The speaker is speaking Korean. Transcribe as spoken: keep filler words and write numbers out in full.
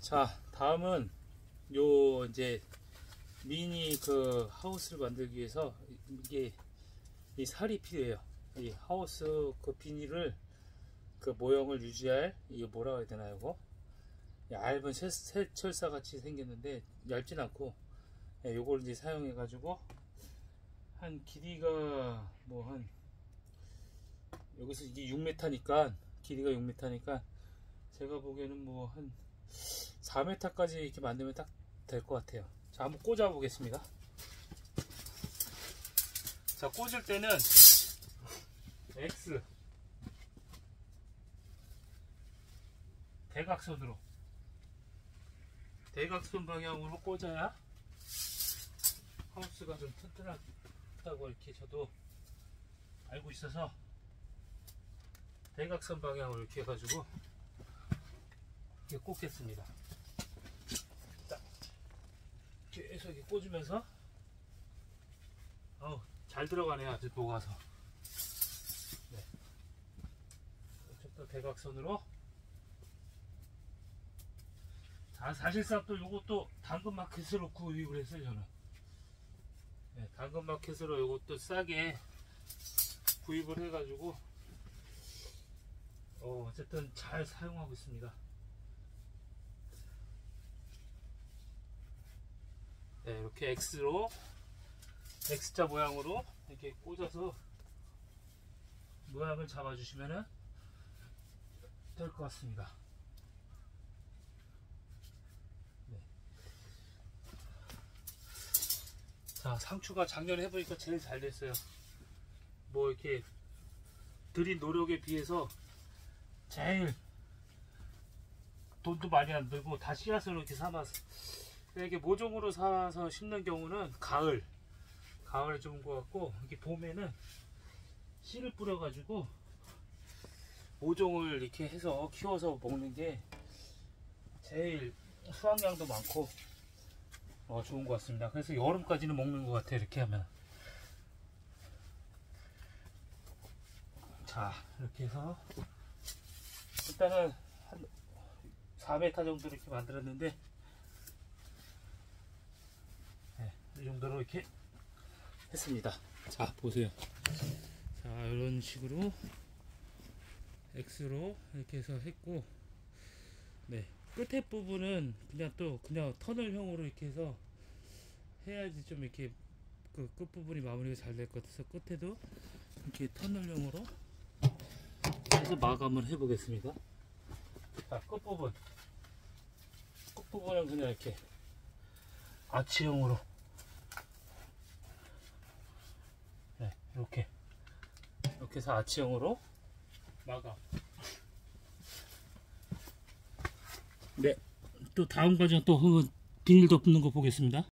자, 다음은 요 이제 미니 그 하우스를 만들기 위해서 이게 이 살이 필요해요. 이 하우스 그 비닐을 그 모형을 유지할, 이거 뭐라고 해야 되나, 이거 얇은 새, 새철사 같이 생겼는데 얇진 않고, 예, 요걸 이제 사용해 가지고 한 길이가 뭐 한, 여기서 이게 육 미터니까 길이가 육 미터니까 제가 보기에는 뭐 한 사 미터까지 이렇게 만들면 딱 될 것 같아요. 자, 한번 꽂아 보겠습니다. 자, 꽂을 때는 X 대각선으로 대각선 방향으로 꽂아야 하우스가 좀 튼튼하다고 이렇게 저도 알고 있어서 대각선 방향으로 이렇게 해가지고 이렇게 꽂겠습니다. 딱 계속 이렇게 꽂으면서, 어우, 잘 들어가네요. 아주 녹아서. 네. 이쪽도 대각선으로. 자, 사실상 또 요것도 당근마켓으로 구입을 했어요, 저는. 네, 당근마켓으로 요것도 싸게 구입을 해가지고, 어, 어쨌든 잘 사용하고 있습니다. 네, 이렇게 X로, X자 모양으로 이렇게 꽂아서 모양을 잡아주시면 될 것 같습니다. 네. 자, 상추가 작년에 해보니까 제일 잘 됐어요. 뭐 이렇게 들인 노력에 비해서 제일 돈도 많이 안 들고 다 씨앗으로 이렇게 삼아서, 이렇게 모종으로 사서 심는 경우는 가을 가을에 좋은 것 같고, 이게 봄에는 씨를 뿌려 가지고 모종을 이렇게 해서 키워서 먹는 게 제일 수확량도 많고 어, 좋은 것 같습니다. 그래서 여름까지는 먹는 것 같아요, 이렇게 하면. 자, 이렇게 해서 일단은 한 사 미터 정도 이렇게 만들었는데, 네, 이 정도로 이렇게 했습니다. 자, 보세요. 자, 이런 식으로 X로 이렇게 해서 했고, 네, 끝에 부분은 그냥 또 그냥 터널형으로 이렇게 해서 해야지 좀 이렇게 그 끝부분이 마무리가 잘 될 것 같아서 끝에도 이렇게 터널형으로 해서 마감을 해 보겠습니다. 자, 끝부분 끝부분은 그냥 이렇게 아치형으로, 네, 이렇게 이렇게 해서 아치형으로 마감. 네, 또 다음 과정 또 비닐 덮는 거 보겠습니다.